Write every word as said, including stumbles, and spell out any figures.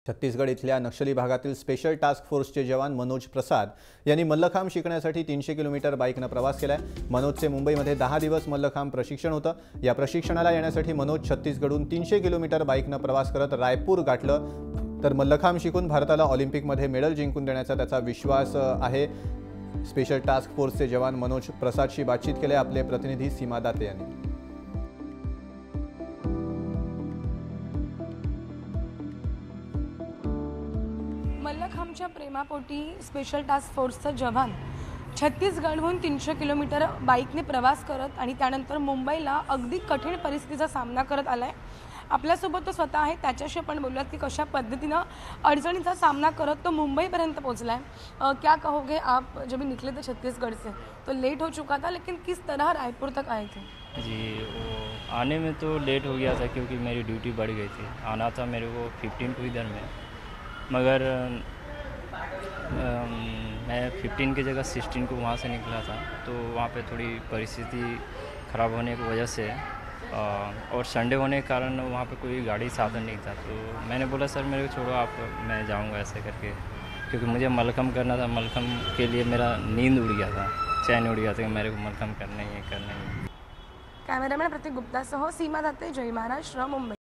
छत्तीसगड इथल्या नक्षली भागातील special task फोर्सचे जवान मनोज प्रसाद यांनी मल्लखांब शिकण्यासाठी तीनशे किलोमीटर बाईकनं प्रवास केलाय। मनोजचे मुंबईमध्ये दहा दिवस मल्लखांब प्रशिक्षण होतं। या प्रशिक्षणाला येण्यासाठी मनोज छत्तीसगडहून तीनशे किलोमीटर बाईकनं प्रवास करत रायपूर गाठलं। तर मल्लखांब शिकून भारताला ऑलिम्पिकमध्ये मेडल जिंकून देण्याचा त्याचा विश्वास आहे। स्पेशल टास्क फोर्सचे जवान मनोज प्रसादशी बातचीत केली आपले प्रतिनिधी सीमा दाते यांनी। मल्लखांबच्या प्रेमापोटी स्पेशल टास्क फोर्सचा जवान छत्तीसगडहून तीनशे किलोमीटर बाईकने प्रवास करत आणि त्यानंतर मुंबईला अगदी कठीण परिस्थितीचा सामना करत आलाय। आपल्यासोबत तो स्वतः आहे, त्याच्याशी आपण बोलूयात की कशा पद्धतीनं अडचणीचा सामना करत तो मुंबईपर्यंत पहुंचलाय। क्या कहोगे आप, जब निकले थे छत्तीसगढ़ से तो लेट हो चुका था, लेकिन किस तरह रायपुर तक आए थे? जी, वो आने में तो लेट हो गया था क्योंकि मेरी ड्यूटी बढ़ गई थी। आना था मेरे को फिफ्टीन को इधर में, मगर आ, मैं फिफ्टीन की जगह सिक्सटीन को वहाँ से निकला था। तो वहाँ पे थोड़ी परिस्थिति ख़राब होने की वजह से आ, और संडे होने के कारण वहाँ पे कोई गाड़ी साधन नहीं था। तो मैंने बोला सर मेरे को छोड़ो आप, मैं जाऊँगा ऐसे करके, क्योंकि मुझे मलखम करना था। मलखम के लिए मेरा नींद उड़ गया था, चैन उड़ गया था कि मेरे को मलखम करना ही है करना ही है। कैमरामैन प्रतीक गुप्ता सह सीमा दाते, जय महाराष्ट्र, मुंबई।